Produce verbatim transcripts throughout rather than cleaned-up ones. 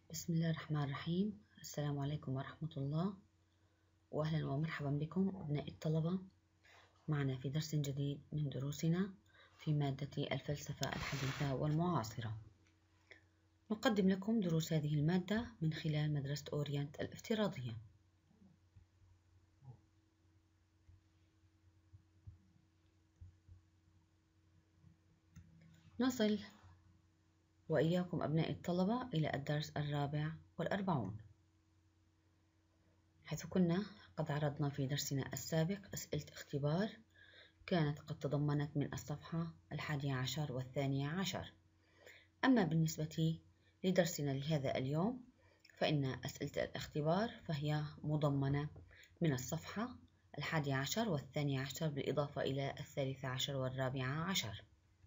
بسم الله الرحمن الرحيم. السلام عليكم ورحمة الله، وأهلا ومرحبا بكم أبناء الطلبة معنا في درس جديد من دروسنا في مادة الفلسفة الحديثة والمعاصرة. نقدم لكم دروس هذه المادة من خلال مدرسة أورينت الافتراضية. نصل وإياكم أبناء الطلبة إلى الدرس الرابع والأربعون، حيث كنا قد عرضنا في درسنا السابق أسئلة اختبار كانت قد تضمنت من الصفحة الحادية عشر والثانية عشر. أما بالنسبة لدرسنا لهذا اليوم فإن أسئلة الاختبار فهي مضمنة من الصفحة الحادية عشر والثانية عشر بالإضافة إلى الثالثة عشر والرابعة عشر.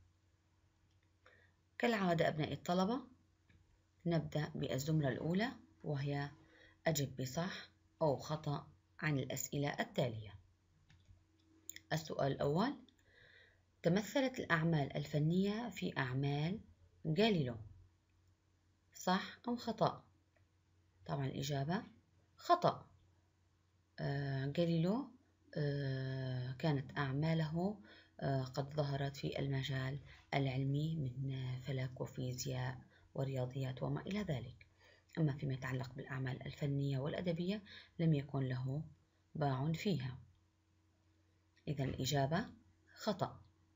كالعادة أبناء الطلبة نبدأ بالزمرة الأولى، وهي أجب بصح أو خطأ عن الأسئلة التالية. السؤال الأول: تمثلت الأعمال الفنية في أعمال جاليليو، صح أم خطأ؟ طبعا الإجابة خطأ. آه جاليليو آه كانت أعماله آه قد ظهرت في المجال العلمي من فلك وفيزياء ورياضيات وما إلى ذلك، أما فيما يتعلق بالأعمال الفنية والأدبية لم يكن له باع فيها، إذن الإجابة خطأ.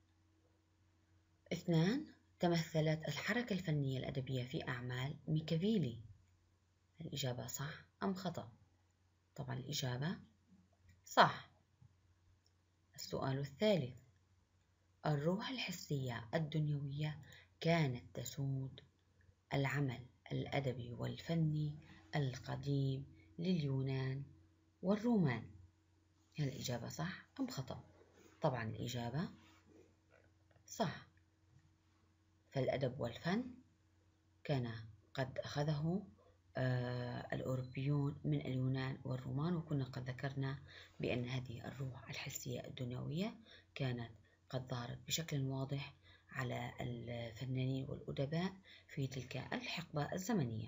اثنان: تمثلت الحركة الفنية الأدبية في أعمال ميكافيلي، الإجابة صح أم خطأ؟ طبعا الإجابة صح. السؤال الثالث: الروح الحسية الدنيوية كانت تسود العمل الأدبي والفني القديم لليونان والرومان، هل الإجابة صح أم خطأ؟ طبعا الإجابة صح، فالأدب والفن كان قد أخذه آه الأوروبيون من اليونان والرومان، وكنا قد ذكرنا بأن هذه الروح الحسية الدنيوية كانت قد ظهرت بشكل واضح على الفنانين والأدباء في تلك الحقبة الزمنية.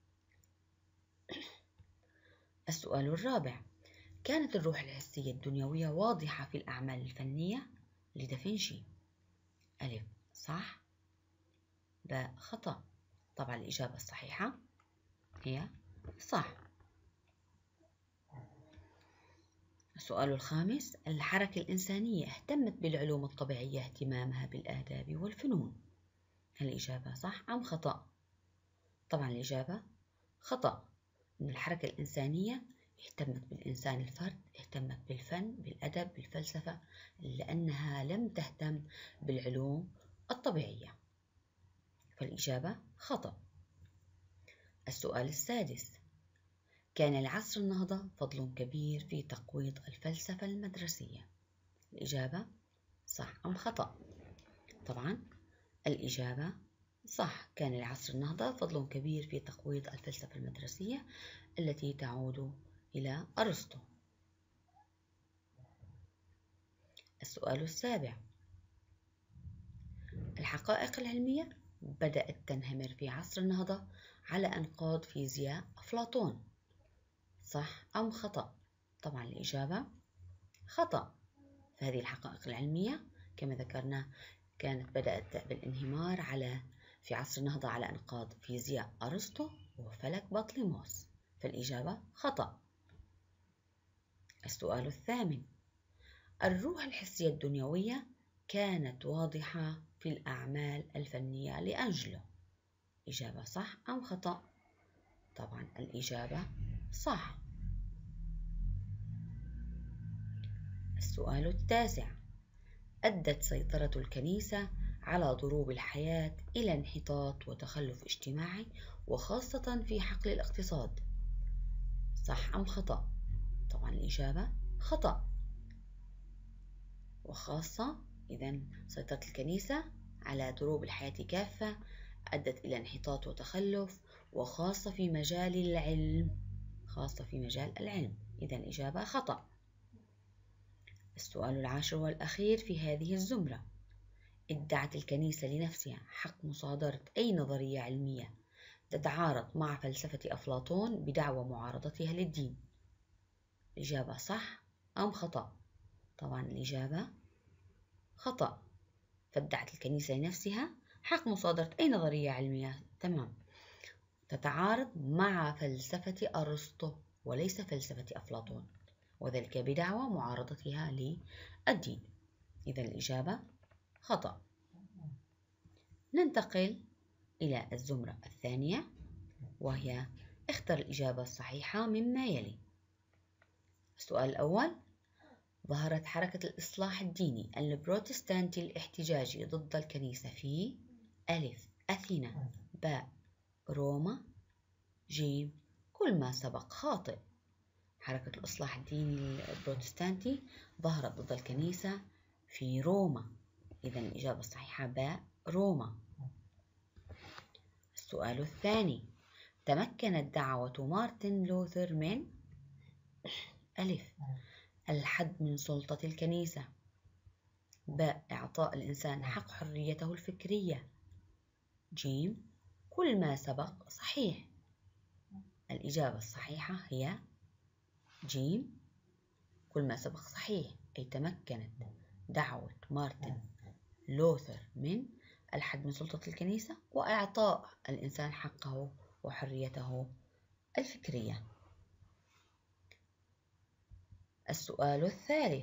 السؤال الرابع: كانت الروح الحسية الدنيوية واضحة في الأعمال الفنية لدافنشي، ألف صح، باء خطأ؟ طبعا الإجابة الصحيحة هي صح. السؤال الخامس: الحركة الإنسانية اهتمت بالعلوم الطبيعية اهتمامها بالآداب والفنون، هل الإجابة صح أم خطأ؟ طبعا الإجابة خطأ، إن الحركة الإنسانية اهتمت بالإنسان الفرد، اهتمت بالفن بالأدب بالفلسفة، لأنها لم تهتم بالعلوم الطبيعية، فالإجابة خطأ. السؤال السادس: كان لعصر النهضة فضل كبير في تقويض الفلسفة المدرسية، الإجابة صح أم خطأ؟ طبعا الإجابة صح، كان لعصر النهضة فضل كبير في تقويض الفلسفة المدرسية التي تعود إلى أرسطو. السؤال السابع: الحقائق العلمية بدأت تنهمر في عصر النهضة على أنقاض فيزياء أفلاطون، صح أم خطأ؟ طبعا الإجابة خطأ، فهذه الحقائق العلمية كما ذكرنا كانت بدأت بالانهمار على في عصر النهضة على أنقاض فيزياء أرسطو وفلك بطليموس، فالإجابة خطأ. السؤال الثامن: الروح الحسية الدنيوية كانت واضحة في الأعمال الفنية لأنجلو، إجابة صح أم خطأ؟ طبعا الإجابة صح. السؤال التاسع: أدت سيطرة الكنيسة على ضروب الحياة إلى انحطاط وتخلف اجتماعي وخاصة في حقل الاقتصاد، صح أم خطأ؟ طبعا الإجابة خطأ، وخاصة إذن سيطرة الكنيسة على ضروب الحياة كافة أدت إلى انحطاط وتخلف، وخاصة في مجال العلم، خاصة في مجال العلم، إذن الإجابة خطأ. السؤال العاشر والأخير في هذه الزمرة: ادعت الكنيسة لنفسها حق مصادرة أي نظرية علمية تتعارض مع فلسفة أفلاطون بدعوى معارضتها للدين. الإجابة صح أم خطأ؟ طبعا الإجابة خطأ. فادعت الكنيسة لنفسها حق مصادرة أي نظرية علمية. تمام. تتعارض مع فلسفة أرسطو وليس فلسفة أفلاطون، وذلك بدعوى معارضتها للدين. إذا الإجابة خطأ. ننتقل إلى الزمرة الثانية، وهي اختر الإجابة الصحيحة مما يلي. السؤال الأول: ظهرت حركة الإصلاح الديني البروتستانتي الاحتجاجي ضد الكنيسة في ألف أثينا، باء روما، جيم كل ما سبق خاطئ. حركة الإصلاح الديني البروتستانتي ظهرت ضد الكنيسة في روما. إذا الإجابة الصحيحة باء روما. السؤال الثاني: تمكنت دعوة مارتن لوثر من ألف الحد من سلطة الكنيسة، باء إعطاء الإنسان حق حريته الفكرية، جيم كل ما سبق صحيح. الإجابة الصحيحة هي جيم كل ما سبق صحيح، أي تمكنت دعوة مارتن لوثر من الحد من سلطة الكنيسة وإعطاء الإنسان حقه وحريته الفكرية. السؤال الثالث: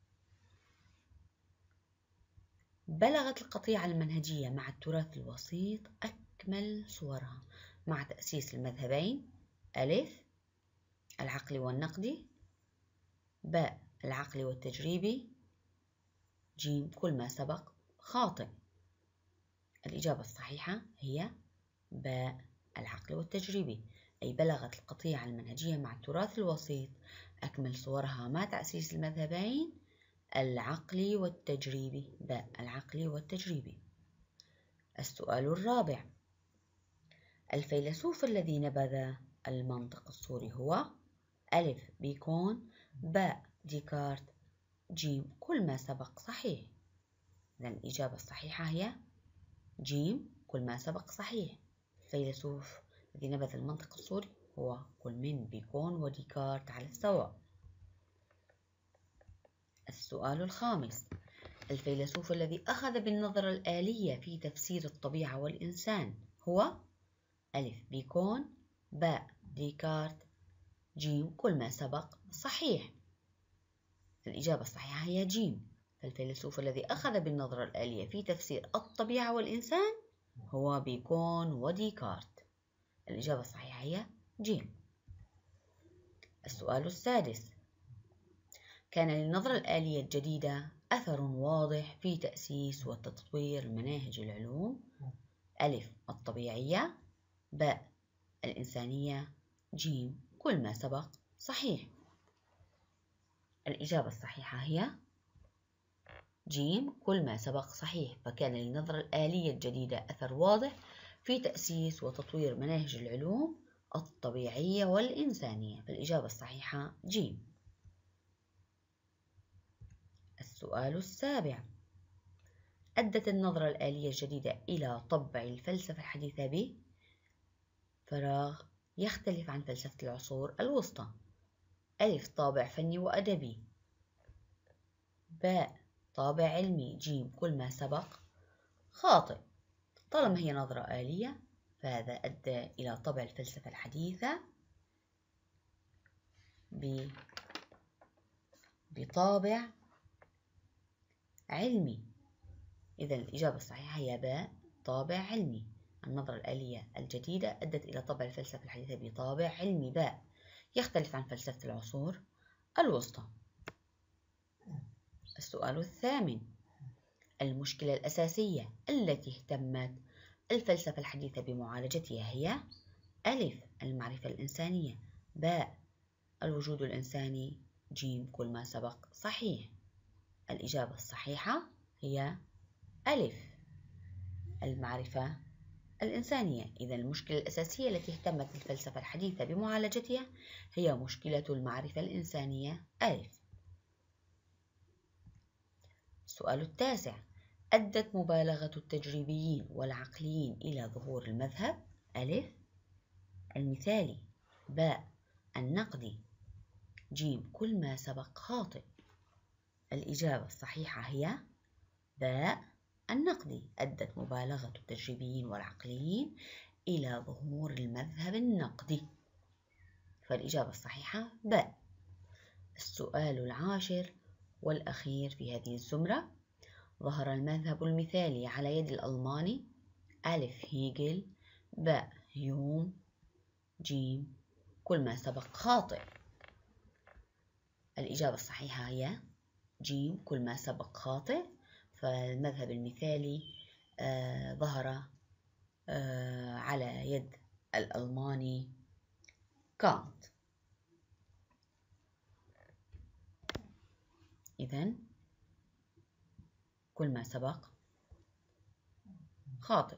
بلغت القطيعة المنهجية مع التراث الوسيط أكمل صورها مع تأسيس المذهبين ألف العقلي والنقدي، باء العقلي والتجريبي، جيم كل ما سبق خاطئ. الإجابة الصحيحة هي باء العقلي والتجريبي، أي بلغت القطيعة المنهجية مع التراث الوسيط أكمل صورها مع تأسيس المذهبين العقلي والتجريبي، باء العقلي والتجريبي. السؤال الرابع: الفيلسوف الذي نبذ المنطق الصوري هو ألف بيكون، باء ديكارت، جيم كل ما سبق صحيح. إذن الإجابة الصحيحة هي جيم كل ما سبق صحيح. الفيلسوف الذي نبذ المنطق الصوري هو كل من بيكون وديكارت على السواء. السؤال الخامس: الفيلسوف الذي أخذ بالنظرة الآلية في تفسير الطبيعة والإنسان هو ألف بيكون، باء ديكارت، جيم كل ما سبق صحيح. الإجابة الصحيحة هي جيم. فالفيلسوف الذي أخذ بالنظرة الآلية في تفسير الطبيعة والإنسان هو بيكون وديكارت. الإجابة الصحيحة هي جيم. السؤال السادس: كان للنظرة الآلية الجديدة أثر واضح في تأسيس وتطوير مناهج العلوم ألف الطبيعية، باء الإنسانية، جيم كل ما سبق صحيح. الإجابة الصحيحة هي جيم كل ما سبق صحيح. فكان للنظرة الآلية الجديدة أثر واضح في تأسيس وتطوير مناهج العلوم الطبيعية والإنسانية. فالإجابة الصحيحة جيم. السؤال السابع: أدت النظرة الآلية الجديدة إلى طبع الفلسفة الحديثة بفراغ يختلف عن فلسفة العصور الوسطى. ألف طابع فني وأدبي، باء طابع علمي، جيم كل ما سبق خاطئ. طالما هي نظرة آلية فهذا أدى إلى طبع الفلسفة الحديثة بطابع علمي. إذا الإجابة الصحيحة هي باء طابع علمي. النظرة الآلية الجديدة أدت إلى طبع الفلسفة الحديثة بطابع علمي باء يختلف عن فلسفة العصور الوسطى. السؤال الثامن: المشكلة الأساسية التي اهتمت الفلسفة الحديثة بمعالجتها هي ألف المعرفة الإنسانية، باء الوجود الإنساني، جيم كل ما سبق صحيح. الإجابة الصحيحة هي ألف المعرفة الإنسانية. إذا المشكلة الأساسية التي اهتمت الفلسفة الحديثة بمعالجتها هي مشكلة المعرفة الإنسانية ألف. السؤال التاسع: أدت مبالغة التجريبيين والعقليين إلى ظهور المذهب ألف المثالي. باء النقدي. جيم كل ما سبق خاطئ. الإجابة الصحيحة هي باء النقدي. أدت مبالغة التجريبيين والعقليين إلى ظهور المذهب النقدي، فالإجابة الصحيحة باء. السؤال العاشر والأخير في هذه الزمرة: ظهر المذهب المثالي على يد الألماني. ألف هيجل، باء هيوم، جيم كل ما سبق خاطئ. الإجابة الصحيحة هي جيم كل ما سبق خاطئ. فالمذهب المثالي آه ظهر آه على يد الألماني كانت. إذن كل ما سبق خاطئ.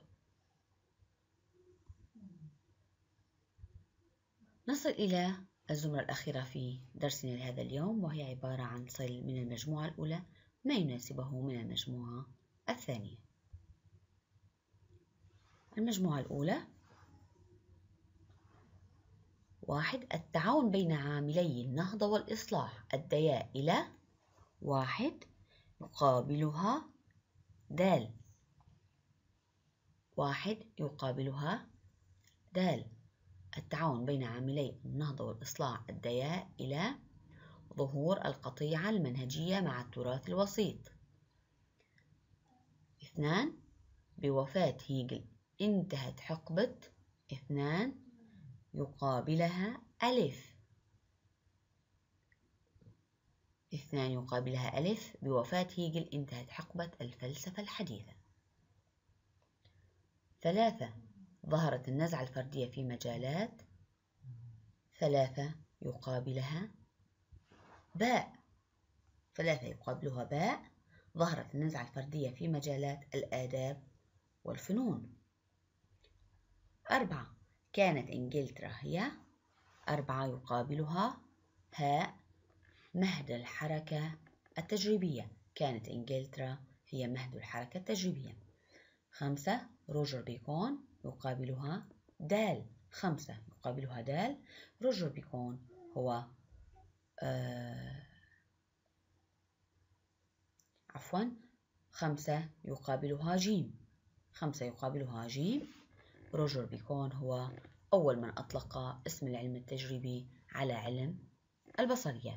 نصل إلى الزمرة الأخيرة في درسنا لهذا اليوم، وهي عبارة عن صل من المجموعة الأولى ما يناسبه من المجموعة الثانية. المجموعة الأولى: واحد، التعاون بين عاملي النهضة والإصلاح أديا إلى. واحد يقابلها دال. واحد يقابلها دال. التعاون بين عاملي النهضة والإصلاح أديا إلى ظهور القطيعة المنهجية مع التراث الوسيط. اثنان، بوفاة هيجل انتهت حقبة. اثنان يقابلها ألف. اثنان يقابلها ألف. بوفاة هيجل انتهت حقبة الفلسفة الحديثة. ثلاثة، ظهرت النزعة الفردية في مجالات. ثلاثة يقابلها باء. ثلاثة يقابلها باء. ظهرت النزعة الفردية في مجالات الآداب والفنون. أربعة، كانت إنجلترا هي. أربعة يقابلها هاء، مهد الحركة التجريبية. كانت إنجلترا هي مهد الحركة التجريبية. خمسة، روجر بيكون يقابلها دال. خمسة يقابلها دال. روجر بيكون هو آه عفوا خمسة يقابلها جيم. خمسة يقابلها جيم. روجر بيكون هو أول من أطلق اسم العلم التجريبي على علم البصريات.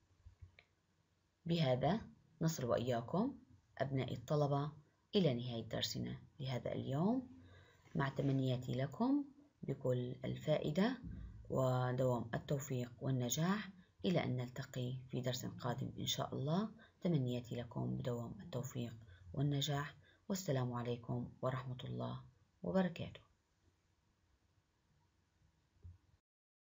بهذا نصل وإياكم أبنائي الطلبة إلى نهاية درسنا لهذا اليوم، مع تمنياتي لكم بكل الفائدة ودوام التوفيق والنجاح، إلى أن نلتقي في درس قادم إن شاء الله. تمنياتي لكم بدوام التوفيق والنجاح، والسلام عليكم ورحمة الله وبركاته.